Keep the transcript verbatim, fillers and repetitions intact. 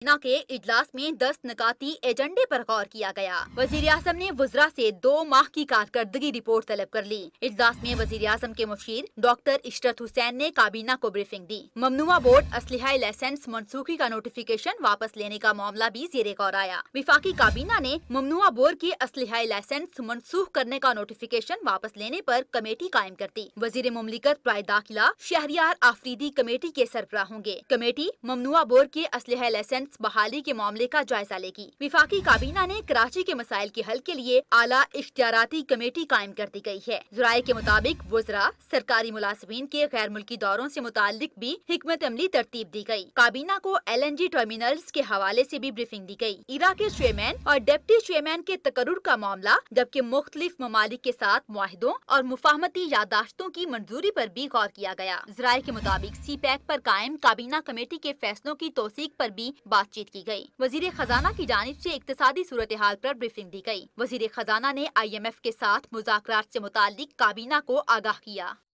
काबीना के इजलास में दस निकाती एजेंडे पर गौर किया गया। वजीर आजम ने वज़रा से दो माह की कारकर्दगी रिपोर्ट तलब कर ली। इजलास में वजीर आजम के मुशीर डॉक्टर इशरत हुसैन ने काबीना को ब्रीफिंग दी। ममनुआ बोर्ड असलहा लाइसेंस मनसूखी का नोटिफिकेशन वापस लेने का मामला भी जेरे गौर आया। विफाकी काबीना ने ममनुआ बोर्ड के असलहा लाइसेंस मनसूख करने का नोटिफिकेशन वापस लेने पर कमेटी कायम कर दी। वजीर मुमलिकत प्राय दाखिला शहरियार आफरीदी कमेटी के सरबराह होंगे। कमेटी ममनुआ बोर्ड के असलहा लाइसेंस बहाली के मामले का जायजा लेगी। विफाकी काबीना ने कराची के मसाइल के हल के लिए आला इख्तियाराती कमेटी कायम कर दी गई है। ज़राए के मुताबिक वज़रा सरकारी मुलाजिमीन के गैर मुल्की दौरों से मुतालिक भी हिकमत अमली तरतीब दी गई। काबीना को एल एन जी टर्मिनल्स के हवाले से भी ब्रीफिंग दी गई। इरा के चेयरमैन और डिप्टी चेयरमैन के तकर्रुर का मामला, जबकि मुख्तलिफ ममालिक के साथ मुआहिदों और मुफाहमती यादाश्तों की मंजूरी पर भी गौर किया गया। ज़राए के मुताबिक सी पैक पर कायम काबीना कमेटी के फैसलों की तौसीक पर भी बातचीत की गई। वजीर खजाना की जानिब से इक्तिसादी सूरत हाल पर ब्रीफिंग दी गई। वजीर खजाना ने आई एम एफ के साथ मुज़ाकरात से मुताल्लिक काबीना को आगाह किया।